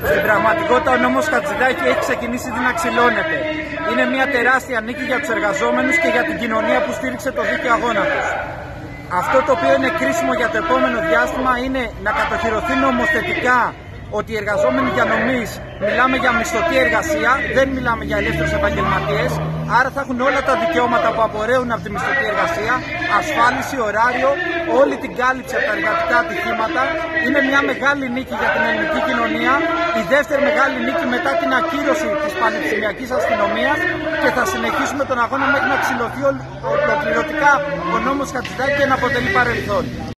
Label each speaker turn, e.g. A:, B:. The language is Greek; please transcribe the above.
A: Στην πραγματικότητα ο νόμος Χατζηδάκη έχει ξεκινήσει ήδη να ξυλώνεται. Είναι μια τεράστια νίκη για τους εργαζόμενους και για την κοινωνία που στήριξε το δίκαιο αγώνα τους. Αυτό το οποίο είναι κρίσιμο για το επόμενο διάστημα είναι να κατοχυρωθεί νομοθετικά ότι οι εργαζόμενοι για νομής μιλάμε για μισθωτή εργασία, δεν μιλάμε για ελεύθερους επαγγελματίες, άρα θα έχουν όλα τα δικαιώματα που απορρέουν από τη μισθωτή εργασία, ασφάλιση, ωράριο, όλη την κάλυψη από τα εργατικά ατυχήματα. Είναι μια μεγάλη νίκη για την ελληνική κοινωνία, η δεύτερη μεγάλη νίκη μετά την ακύρωση της πανεπιστημιακής αστυνομίας και θα συνεχίσουμε τον αγώνα μέχρι να ξυλωθεί ολοκληρωτικά ο νόμος Χατζηδάκη και να αποτελεί παρελθόν.